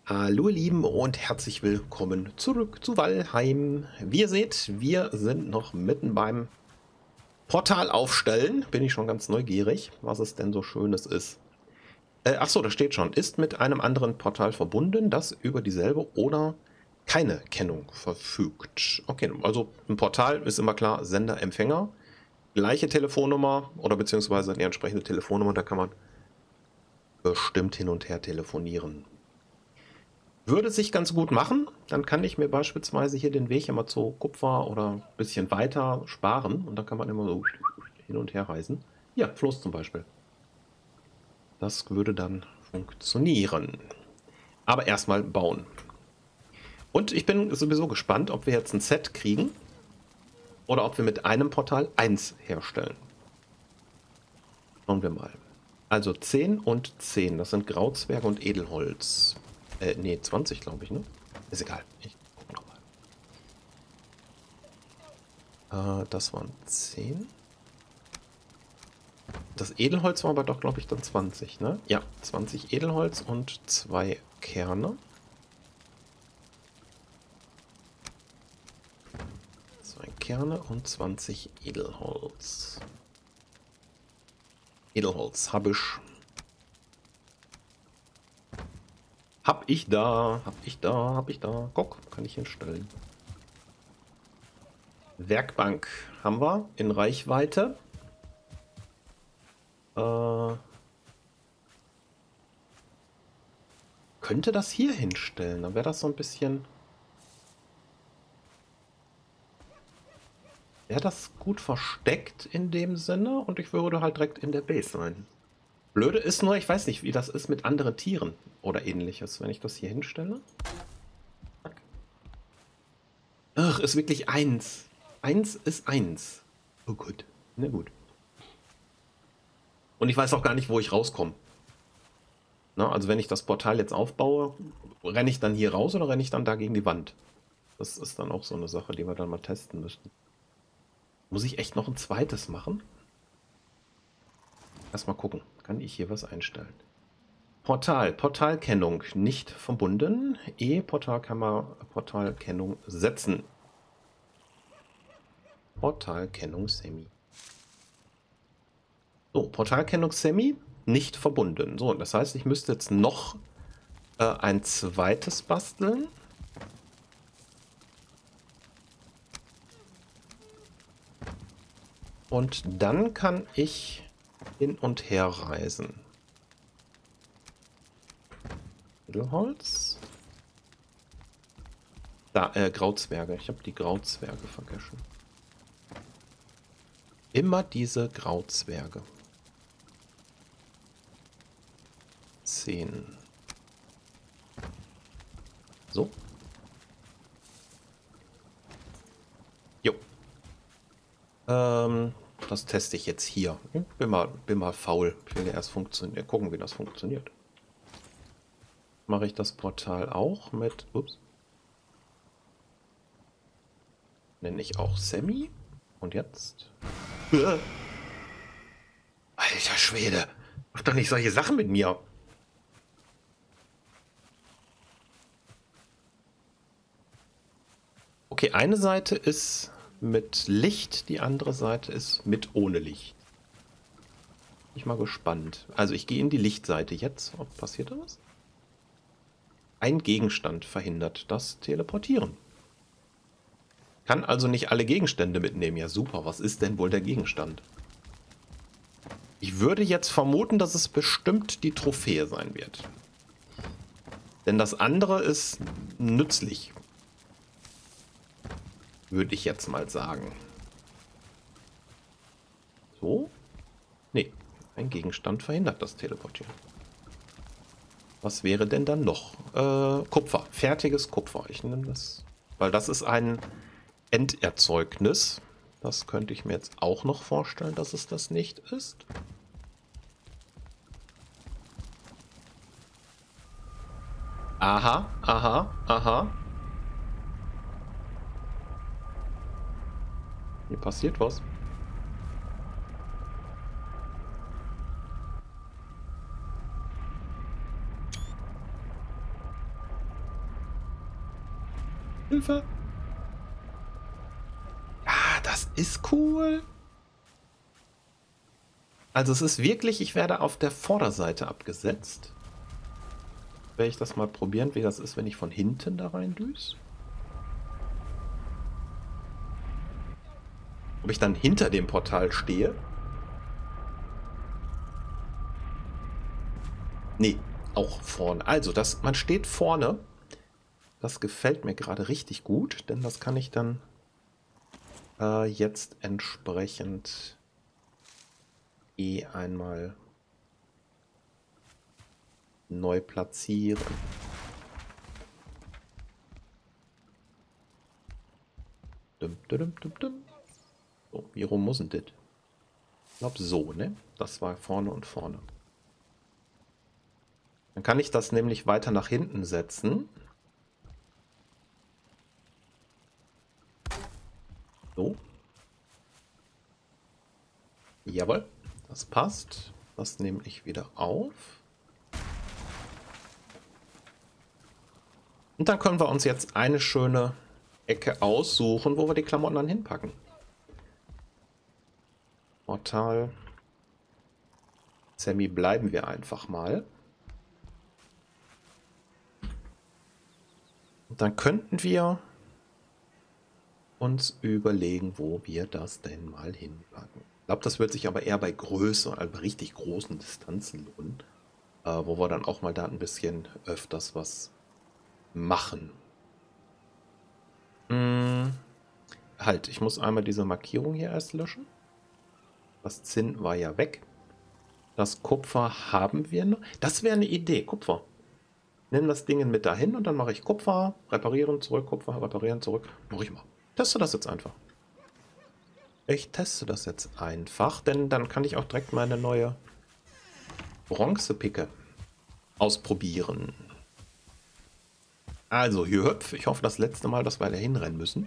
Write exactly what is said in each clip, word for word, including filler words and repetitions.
Hallo ihr Lieben und herzlich willkommen zurück zu Valheim. Wie ihr seht, wir sind noch mitten beim Portal aufstellen. Bin ich schon ganz neugierig, was es denn so Schönes ist. Äh, Achso, da steht schon, ist mit einem anderen Portal verbunden, das über dieselbe oder keine Kennung verfügt. Okay, also ein Portal ist immer klar, Sender, Empfänger. Gleiche Telefonnummer oder beziehungsweise die entsprechende Telefonnummer, da kann man bestimmt hin und her telefonieren. Würde sich ganz gut machen, dann kann ich mir beispielsweise hier den Weg immer zu Kupfer oder ein bisschen weiter sparen und dann kann man immer so hin und her reisen. Ja, Floß zum Beispiel. Das würde dann funktionieren. Aber erstmal bauen. Und ich bin sowieso gespannt, ob wir jetzt ein Set kriegen oder ob wir mit einem Portal eins herstellen. Schauen wir mal. Also zehn und zehn, das sind Grauzwerge und Edelholz. Äh, nee, zwanzig glaube ich, ne? Ist egal. Ich gucke nochmal. Äh, das waren zehn. Das Edelholz war aber doch, glaube ich, dann zwanzig, ne? Ja, zwanzig Edelholz und zwei Kerne. Zwei Kerne und zwanzig Edelholz. Edelholz habe ich. Hab ich da, hab ich da, hab ich da. Guck, kann ich hinstellen. Werkbank haben wir in Reichweite. Äh, könnte das hier hinstellen, dann wäre das so ein bisschen... Wäre das gut versteckt in dem Sinne und ich würde halt direkt in der Base sein. Blöde ist nur, ich weiß nicht, wie das ist mit anderen Tieren oder ähnliches, wenn ich das hier hinstelle. Ach, ist wirklich eins. Eins ist eins. Oh gut. Na gut. Und ich weiß auch gar nicht, wo ich rauskomme. Na, also wenn ich das Portal jetzt aufbaue, renne ich dann hier raus oder renne ich dann da gegen die Wand? Das ist dann auch so eine Sache, die wir dann mal testen müssten. Muss ich echt noch ein zweites machen? Erstmal gucken. Kann ich hier was einstellen? Portal. Portalkennung nicht verbunden. E. Portalkammer. Portalkennung setzen. Portalkennung Semi. So, Portalkennung Semi nicht verbunden. So, das heißt, ich müsste jetzt noch äh, ein zweites basteln. Und dann kann ich hin und her reisen. Edelholz. Da, äh, Grauzwerge. Ich habe die Grauzwerge vergessen. Immer diese Grauzwerge. Zehn. So. Jo. Ähm, das teste ich jetzt hier. Bin mal, bin mal faul. Ich will ja erst funktionieren. Gucken, wie das funktioniert. Mache ich das Portal auch mit... Ups. Nenne ich auch Semi. Und jetzt... Alter Schwede. Mach doch nicht solche Sachen mit mir. Okay, eine Seite ist mit Licht, die andere Seite ist mit ohne Licht. Bin ich mal gespannt. Also ich gehe in die Lichtseite jetzt. Ob passiert da was? Ein Gegenstand verhindert das Teleportieren. Kann also nicht alle Gegenstände mitnehmen. Ja super, was ist denn wohl der Gegenstand? Ich würde jetzt vermuten, dass es bestimmt die Trophäe sein wird. Denn das andere ist nützlich. Würde ich jetzt mal sagen. So? Nee, ein Gegenstand verhindert das Teleportieren. Was wäre denn dann noch? Äh, Kupfer. Fertiges Kupfer. Ich nehme das, weil das ist ein Enderzeugnis. Das könnte ich mir jetzt auch noch vorstellen, dass es das nicht ist. Aha, aha, aha. Hier passiert was. Hilfe! Ah, das ist cool. Also es ist wirklich, ich werde auf der Vorderseite abgesetzt. Werde ich das mal probieren, wie das ist, wenn ich von hinten da rein düse. Ob ich dann hinter dem Portal stehe? Nee, auch vorne. Also, das, man steht vorne. Das gefällt mir gerade richtig gut, denn das kann ich dann äh, jetzt entsprechend eh einmal neu platzieren. Dum, dum, dum, dum. So, wie rum muss denn das? Ich glaube so, ne? Das war vorne und vorne. Dann kann ich das nämlich weiter nach hinten setzen. So. Jawohl, das passt. Das nehme ich wieder auf. Und dann können wir uns jetzt eine schöne Ecke aussuchen, wo wir die Klamotten dann hinpacken. Portal. Sammy, bleiben wir einfach mal. Und dann könnten wir uns überlegen, wo wir das denn mal hinpacken. Ich glaube, das wird sich aber eher bei Größe, also bei richtig großen Distanzen lohnen, äh, wo wir dann auch mal da ein bisschen öfters was machen. Hm, halt, ich muss einmal diese Markierung hier erst löschen. Das Zinn war ja weg. Das Kupfer haben wir noch. Das wäre eine Idee, Kupfer. Nimm das Ding mit dahin und dann mache ich Kupfer, reparieren, zurück, Kupfer, reparieren, zurück. Mache ich mal. Teste das jetzt einfach. Ich teste das jetzt einfach, denn dann kann ich auch direkt meine neue Bronzepicke ausprobieren. Also, hier hüpf. Ich hoffe, das letzte Mal, dass wir da hinrennen müssen.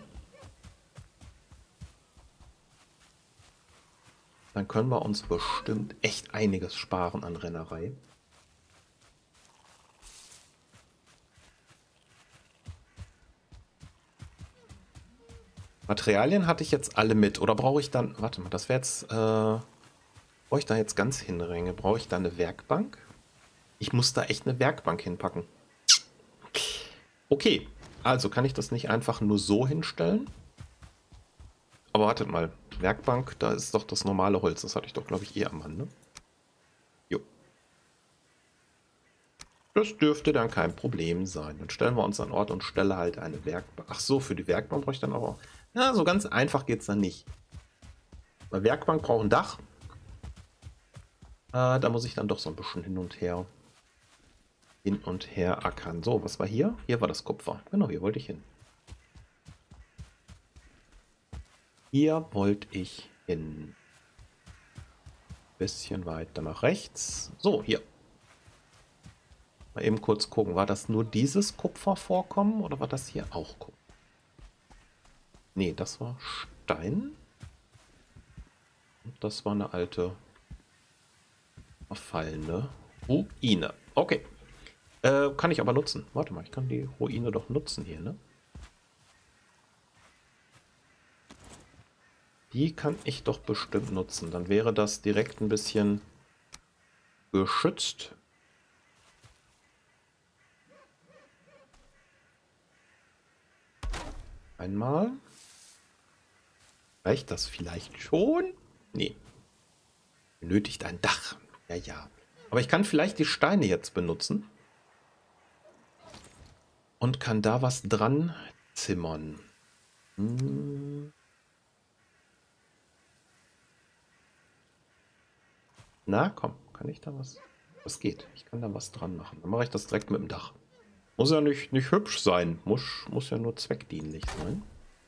Dann können wir uns bestimmt echt einiges sparen an Rennerei. Materialien hatte ich jetzt alle mit. Oder brauche ich dann... Warte mal, das wäre jetzt... Äh, brauche ich da jetzt ganz hinränge? Brauche ich da eine Werkbank? Ich muss da echt eine Werkbank hinpacken. Okay, also kann ich das nicht einfach nur so hinstellen? Aber wartet mal, Werkbank, da ist doch das normale Holz. Das hatte ich doch, glaube ich, eh am Mann, ne? Jo. Das dürfte dann kein Problem sein. Dann stellen wir uns an Ort und Stelle halt eine Werkbank. Ach so, für die Werkbank brauche ich dann auch... Ja, so ganz einfach geht es dann nicht. Bei Werkbank braucht ein Dach. Äh, da muss ich dann doch so ein bisschen hin und her... hin und her ackern. So, was war hier? Hier war das Kupfer. Genau, hier wollte ich hin. Hier wollte ich hin. Bisschen weiter nach rechts. So, hier. Mal eben kurz gucken. War das nur dieses Kupfervorkommen oder war das hier auch Kupfer? Nee, das war Stein. Und das war eine alte verfallene Ruine. Okay. Äh, kann ich aber nutzen. Warte mal, ich kann die Ruine doch nutzen hier, ne? Die kann ich doch bestimmt nutzen. Dann wäre das direkt ein bisschen geschützt. Einmal. Reicht das vielleicht schon? Nee. Benötigt ein Dach. Ja, ja. Aber ich kann vielleicht die Steine jetzt benutzen. Und kann da was dran zimmern. Hm. Na, komm. Kann ich da was? Das geht. Ich kann da was dran machen. Dann mache ich das direkt mit dem Dach. Muss ja nicht, nicht hübsch sein. Muss, muss ja nur zweckdienlich sein.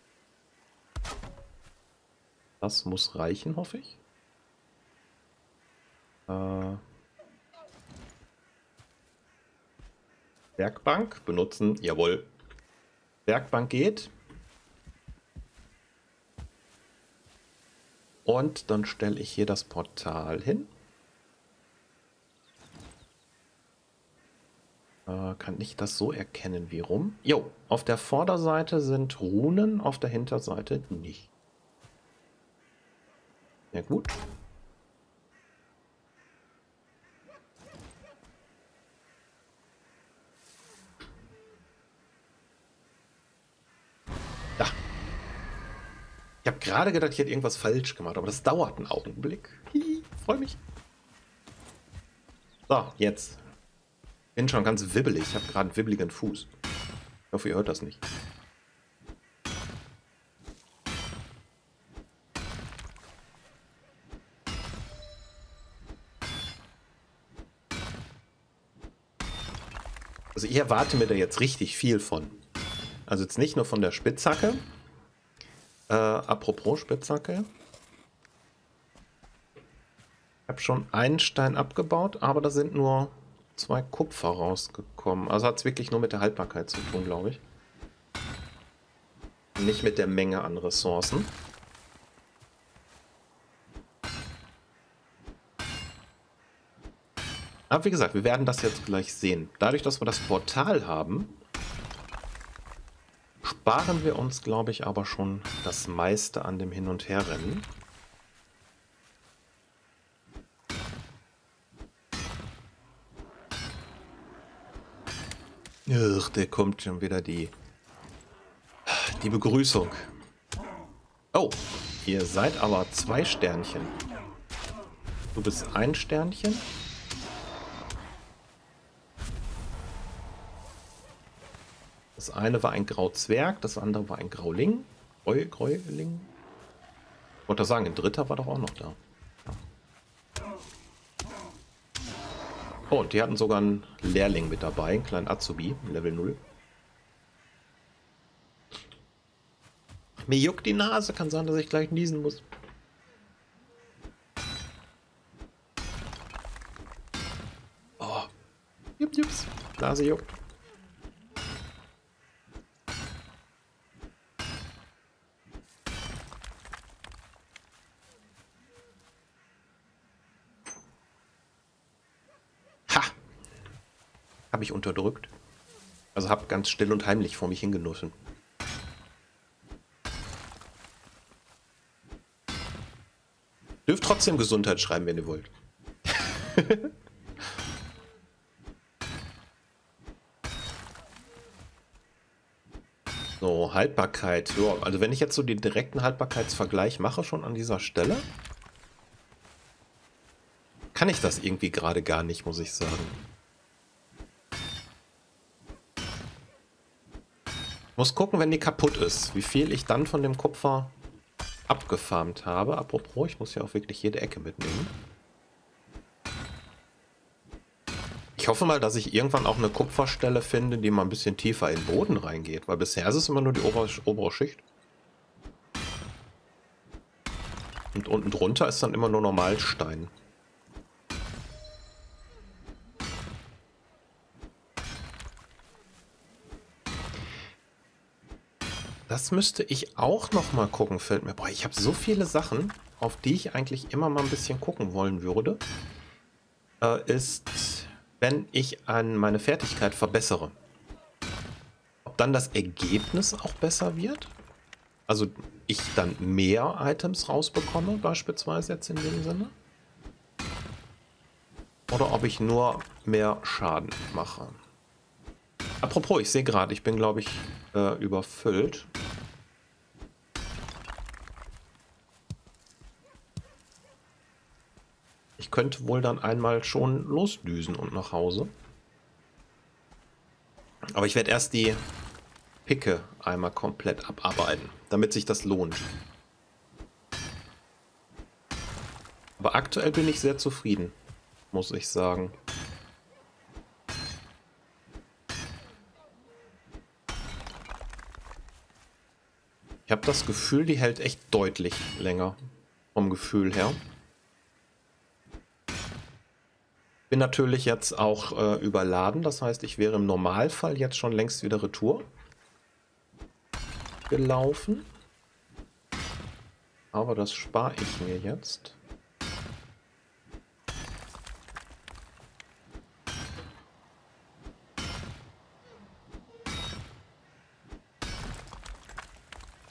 Das muss reichen, hoffe ich. Äh, Werkbank benutzen. Jawohl. Werkbank geht. Und dann stelle ich hier das Portal hin. Äh, kann ich das so erkennen wie rum? Jo, auf der Vorderseite sind Runen, auf der Hinterseite nicht. Ja gut. Da. Ich habe gerade gedacht, ich hätte irgendwas falsch gemacht, aber das dauert einen Augenblick. Hihi, freue mich. So, jetzt. Bin schon ganz wibbelig. Ich habe gerade einen wibbligen Fuß. Ich hoffe, ihr hört das nicht. Also ich erwarte mir da jetzt richtig viel von. Also jetzt nicht nur von der Spitzhacke. Äh, apropos Spitzhacke. Ich habe schon einen Stein abgebaut, aber da sind nur zwei Kupfer rausgekommen. Also hat es wirklich nur mit der Haltbarkeit zu tun, glaube ich. Nicht mit der Menge an Ressourcen. Aber wie gesagt, wir werden das jetzt gleich sehen. Dadurch, dass wir das Portal haben, sparen wir uns, glaube ich, aber schon das meiste an dem Hin- und Herrennen. Ach, der kommt schon wieder die, die Begrüßung. Oh, ihr seid aber zwei Sternchen. Du bist ein Sternchen. Das eine war ein Grauzwerg, das andere war ein Grauling. Greu, Gräuling. Ich wollte sagen, ein dritter war doch auch noch da. Oh, und die hatten sogar einen Lehrling mit dabei, einen kleinen Azubi, Level null. Mir juckt die Nase, kann sein, dass ich gleich niesen muss. Oh, jupp, jups, Nase juckt. Habe ich unterdrückt. Also habe ganz still und heimlich vor mich hingenossen. Dürft trotzdem Gesundheit schreiben, wenn ihr wollt. So, Haltbarkeit. Ja, also wenn ich jetzt so den direkten Haltbarkeitsvergleich mache schon an dieser Stelle, kann ich das irgendwie gerade gar nicht, muss ich sagen. Muss gucken, wenn die kaputt ist, wie viel ich dann von dem Kupfer abgefarmt habe. Apropos, ich muss ja auch wirklich jede Ecke mitnehmen. Ich hoffe mal, dass ich irgendwann auch eine Kupferstelle finde, die mal ein bisschen tiefer in den Boden reingeht, weil bisher ist es immer nur die obere, obere Schicht. Und unten drunter ist dann immer nur Normalstein. Das müsste ich auch noch mal gucken, fällt mir. Boah, ich habe so viele Sachen, auf die ich eigentlich immer mal ein bisschen gucken wollen würde. Äh, ist, wenn ich an meine Fertigkeit verbessere. Ob dann das Ergebnis auch besser wird? Also ich dann mehr Items rausbekomme, beispielsweise jetzt in dem Sinne. Oder ob ich nur mehr Schaden mache. Apropos, ich sehe gerade, ich bin, glaube ich, äh, überfüllt. Ich könnte wohl dann einmal schon losdüsen und nach Hause. Aber ich werde erst die Picke einmal komplett abarbeiten, damit sich das lohnt. Aber aktuell bin ich sehr zufrieden, muss ich sagen. Ich habe das Gefühl, die hält echt deutlich länger, vom Gefühl her. Bin natürlich jetzt auch äh, überladen, das heißt, ich wäre im Normalfall jetzt schon längst wieder retour gelaufen. Aber das spare ich mir jetzt.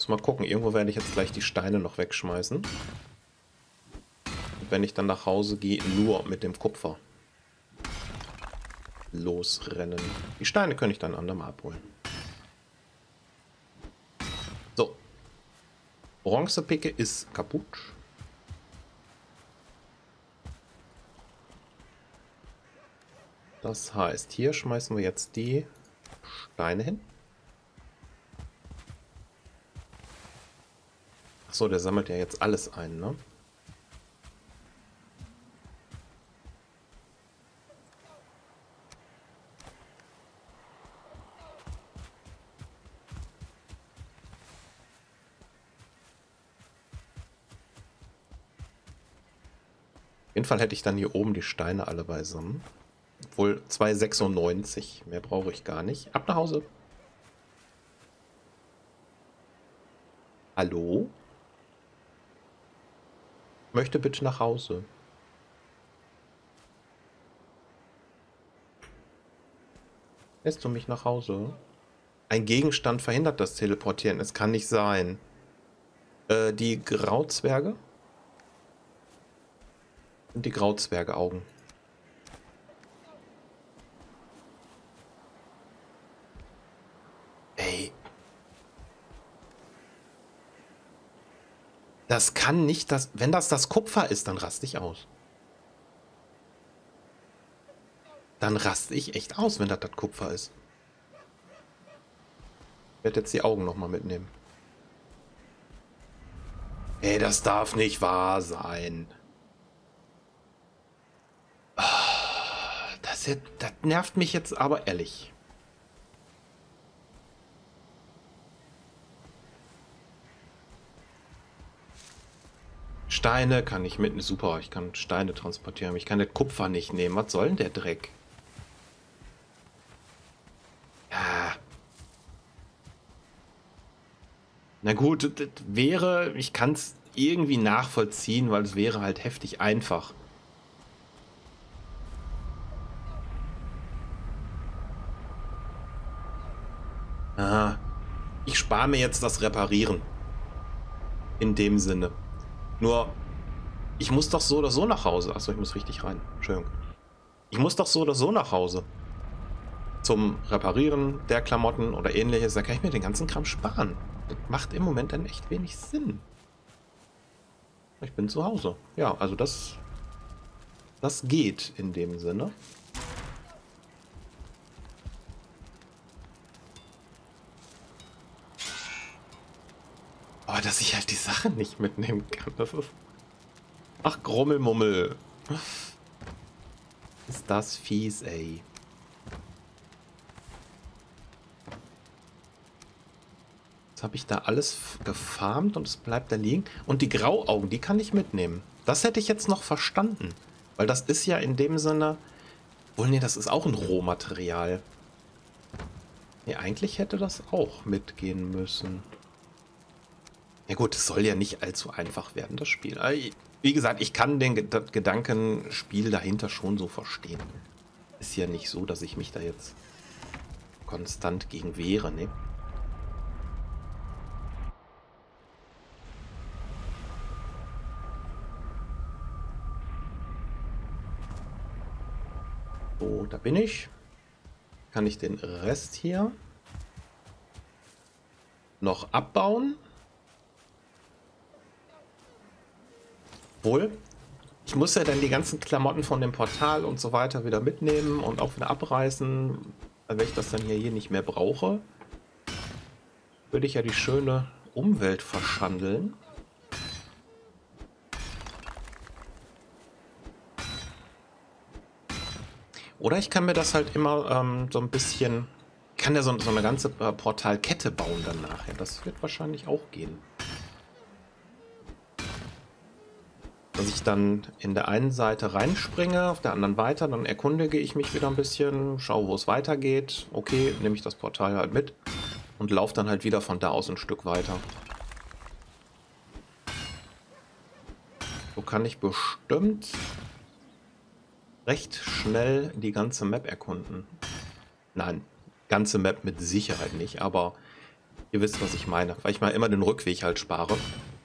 Muss mal gucken, irgendwo werde ich jetzt gleich die Steine noch wegschmeißen. Und wenn ich dann nach Hause gehe, nur mit dem Kupfer losrennen. Die Steine könnte ich dann andermal abholen. So. Bronzepicke ist kaputt. Das heißt, hier schmeißen wir jetzt die Steine hin. Achso, der sammelt ja jetzt alles ein, ne? Auf jeden Fall hätte ich dann hier oben die Steine alle beisammen. Obwohl zwei sechsundneunzig. Mehr brauche ich gar nicht. Ab nach Hause. Hallo? Möchte bitte nach Hause. Lässt du mich nach Hause? Ein Gegenstand verhindert das Teleportieren. Es kann nicht sein. Äh, die Grauzwerge? Und die Grauzwerge-Augen. Ey. Das kann nicht das... Wenn das das Kupfer ist, dann raste ich aus. Dann raste ich echt aus, wenn das das Kupfer ist. Ich werde jetzt die Augen nochmal mitnehmen. Ey, das darf nicht wahr sein. Das, jetzt, das nervt mich jetzt aber ehrlich. Steine kann ich mitnehmen. Super, ich kann Steine transportieren. Ich kann das Kupfer nicht nehmen. Was soll denn der Dreck? Ja. Na gut, das wäre... Ich kann es irgendwie nachvollziehen, weil es wäre halt heftig einfach. Aha. Ich spare mir jetzt das Reparieren. In dem Sinne. Nur, ich muss doch so oder so nach Hause. Achso, ich muss richtig rein. Entschuldigung. Ich muss doch so oder so nach Hause. Zum Reparieren der Klamotten oder ähnliches. Da kann ich mir den ganzen Kram sparen. Das macht im Moment dann echt wenig Sinn. Ich bin zu Hause. Ja, also das... Das geht in dem Sinne. Aber dass ich halt die Sachen nicht mitnehmen kann, das ist... Ach, Grummelmummel. Ist das fies, ey. Jetzt habe ich da alles gefarmt und es bleibt da liegen. Und die Grauaugen, die kann ich mitnehmen. Das hätte ich jetzt noch verstanden. Weil das ist ja in dem Sinne... Wohl, nee, das ist auch ein Rohmaterial. Nee, eigentlich hätte das auch mitgehen müssen. Ja gut, es soll ja nicht allzu einfach werden, das Spiel. Wie gesagt, ich kann den das Gedankenspiel dahinter schon so verstehen. Ist ja nicht so, dass ich mich da jetzt konstant gegen wehre, ne? So, da bin ich. Kann ich den Rest hier noch abbauen? Wohl. Ich muss ja dann die ganzen Klamotten von dem Portal und so weiter wieder mitnehmen und auch wieder abreißen. Wenn ich das dann hier, hier nicht mehr brauche, würde ich ja die schöne Umwelt verschandeln. Oder ich kann mir das halt immer ähm, so ein bisschen... Ich kann ja so, so eine ganze äh, Portalkette bauen dann nachher. Das wird wahrscheinlich auch gehen. Dass ich dann in der einen Seite reinspringe, auf der anderen weiter, dann erkundige ich mich wieder ein bisschen, schaue, wo es weitergeht. Okay, nehme ich das Portal halt mit und laufe dann halt wieder von da aus ein Stück weiter. So kann ich bestimmt recht schnell die ganze Map erkunden. Nein, ganze Map mit Sicherheit nicht, aber Ihr wisst, was ich meine, weil ich mal immer den Rückweg halt spare.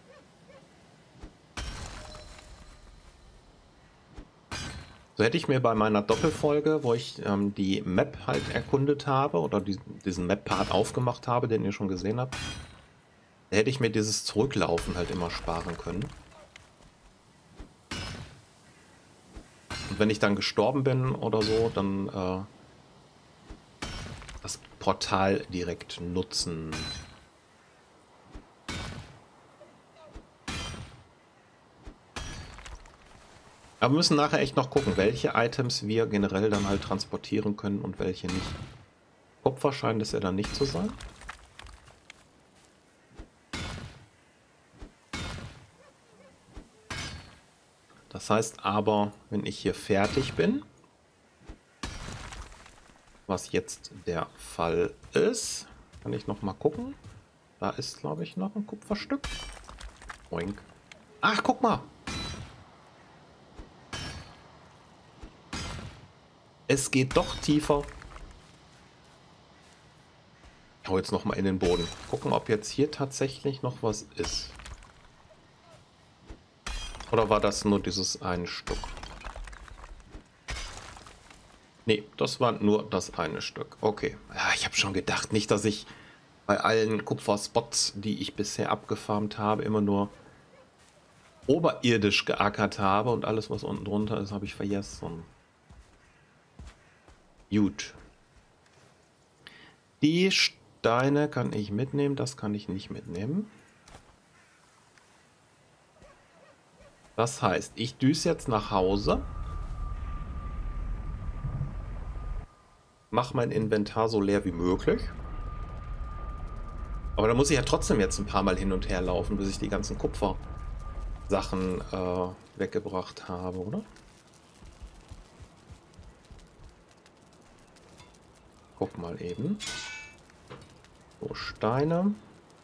So hätte ich mir bei meiner Doppelfolge, wo ich ähm, die Map halt erkundet habe oder die, diesen Map-Part aufgemacht habe, den ihr schon gesehen habt, da hätte ich mir dieses Zurücklaufen halt immer sparen können. Und wenn ich dann gestorben bin oder so, dann äh, das Portal direkt nutzen. Aber wir müssen nachher echt noch gucken, welche Items wir generell dann halt transportieren können und welche nicht. Kupfer scheint es ja dann nicht zu sein. Das heißt aber, wenn ich hier fertig bin, was jetzt der Fall ist, kann ich noch mal gucken. Da ist, glaube ich, noch ein Kupferstück. Oink. Ach, guck mal. Es geht doch tiefer. Ich hau jetzt noch mal in den Boden. Gucken, ob jetzt hier tatsächlich noch was ist. Oder war das nur dieses ein Stück? Nee, das war nur das eine Stück. Okay. Ja, ich habe schon gedacht, nicht, dass ich bei allen Kupferspots, die ich bisher abgefarmt habe, immer nur oberirdisch geackert habe und alles, was unten drunter ist, habe ich vergessen. Gut. Die Steine kann ich mitnehmen, das kann ich nicht mitnehmen. Das heißt, ich düse jetzt nach Hause, mache mein Inventar so leer wie möglich. Aber da muss ich ja trotzdem jetzt ein paar Mal hin und her laufen, bis ich die ganzen Kupfersachen äh, weggebracht habe, oder? Guck mal eben. So, Steine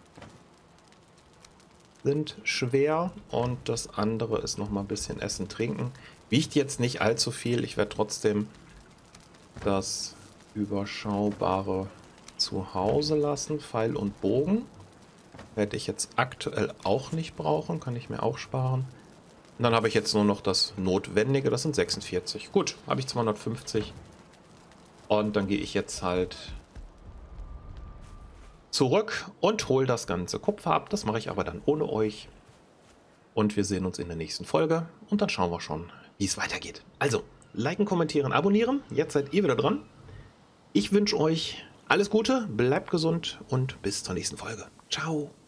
sind schwer und das andere ist noch mal ein bisschen Essen, Trinken. Wiegt jetzt nicht allzu viel. Ich werde trotzdem das Überschaubare zu Hause lassen. Pfeil und Bogen werde ich jetzt aktuell auch nicht brauchen. Kann ich mir auch sparen. Und dann habe ich jetzt nur noch das Notwendige. Das sind sechsundvierzig. Gut, habe ich zweihundertfünfzig. Und dann gehe ich jetzt halt zurück und hole das ganze Kupfer ab. Das mache ich aber dann ohne euch. Und wir sehen uns in der nächsten Folge. Und dann schauen wir schon, wie es weitergeht. Also, liken, kommentieren, abonnieren. Jetzt seid ihr wieder dran. Ich wünsche euch alles Gute, bleibt gesund und bis zur nächsten Folge. Ciao.